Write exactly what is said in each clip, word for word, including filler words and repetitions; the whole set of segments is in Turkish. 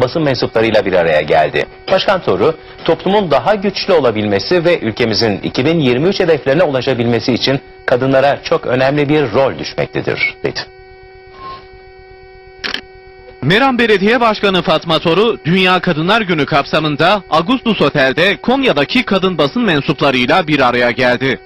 basın mensuplarıyla bir araya geldi. Başkan Toru, toplumun daha güçlü olabilmesi ve ülkemizin iki bin yirmi üç hedeflerine ulaşabilmesi için kadınlara çok önemli bir rol düşmektedir, dedi. Meram Belediye Başkanı Fatma Toru, Dünya Kadınlar Günü kapsamında Agustus Otel'de Konya'daki kadın basın mensuplarıyla bir araya geldi.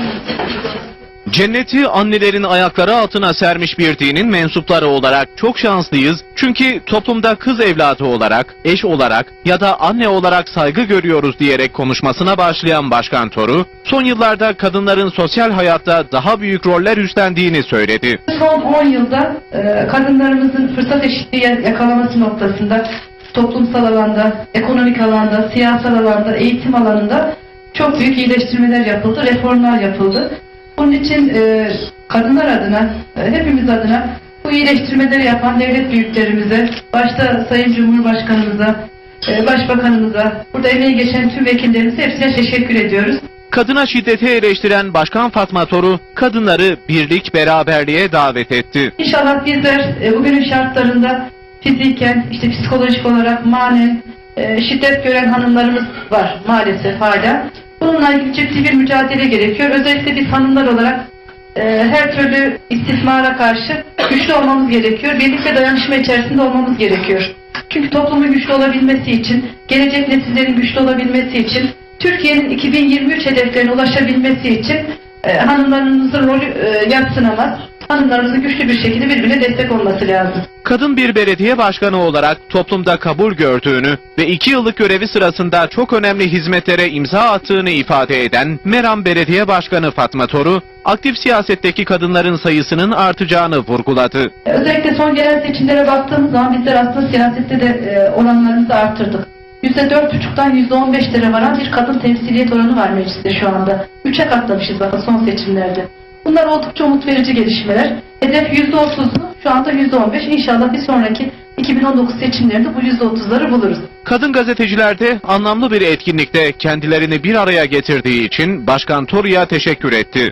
Cenneti annelerin ayakları altına sermiş bir dinin mensupları olarak çok şanslıyız. Çünkü toplumda kız evladı olarak, eş olarak ya da anne olarak saygı görüyoruz diyerek konuşmasına başlayan Başkan Toru, son yıllarda kadınların sosyal hayatta daha büyük roller üstlendiğini söyledi. Son on yılda e, kadınlarımızın fırsat eşitliği yakalaması noktasında toplumsal alanda, ekonomik alanda, siyasal alanda, eğitim alanında çok büyük iyileştirmeler yapıldı, reformlar yapıldı. Bunun için e, kadınlar adına, e, hepimiz adına bu iyileştirmeleri yapan devlet büyüklerimize, başta Sayın Cumhurbaşkanımıza, e, Başbakanımıza, burada emeği geçen tüm vekillerimize hepsine teşekkür ediyoruz. Kadına şiddeti eleştiren Başkan Fatma Toru, kadınları birlik beraberliğe davet etti. İnşallah bizler e, bugünün şartlarında fiziken, işte psikolojik olarak manen e, şiddet gören hanımlarımız var maalesef hala. Bununla ilgili ciddi bir mücadele gerekiyor. Özellikle biz hanımlar olarak e, her türlü istismara karşı güçlü olmamız gerekiyor. Birlik ve dayanışma içerisinde olmamız gerekiyor. Çünkü toplumun güçlü olabilmesi için, gelecek nesillerin güçlü olabilmesi için, Türkiye'nin iki bin yirmi üç hedeflerine ulaşabilmesi için e, hanımlarımızın rolü e, yadsınamaz. Hanımlarımızın güçlü bir şekilde birbirine destek olması lazım. Kadın bir belediye başkanı olarak toplumda kabul gördüğünü ve iki yıllık görevi sırasında çok önemli hizmetlere imza attığını ifade eden Meram Belediye Başkanı Fatma Toru, aktif siyasetteki kadınların sayısının artacağını vurguladı. Özellikle son gelen seçimlere baktığımız zaman bizler aslında siyasette de e, oranlarımızı arttırdık. yüzde dört buçuktan yüzde on beşlere varan bir kadın temsiliyet oranı var mecliste şu anda. üçe katlamışız bakın son seçimlerde. Bunlar oldukça umut verici gelişmeler. Hedef yüzde otuzdu, şu anda yüzde on beş. İnşallah bir sonraki iki bin on dokuz seçimlerinde bu yüzde otuzları buluruz. Kadın gazeteciler de anlamlı bir etkinlikte kendilerini bir araya getirdiği için Başkan Toru'ya teşekkür etti.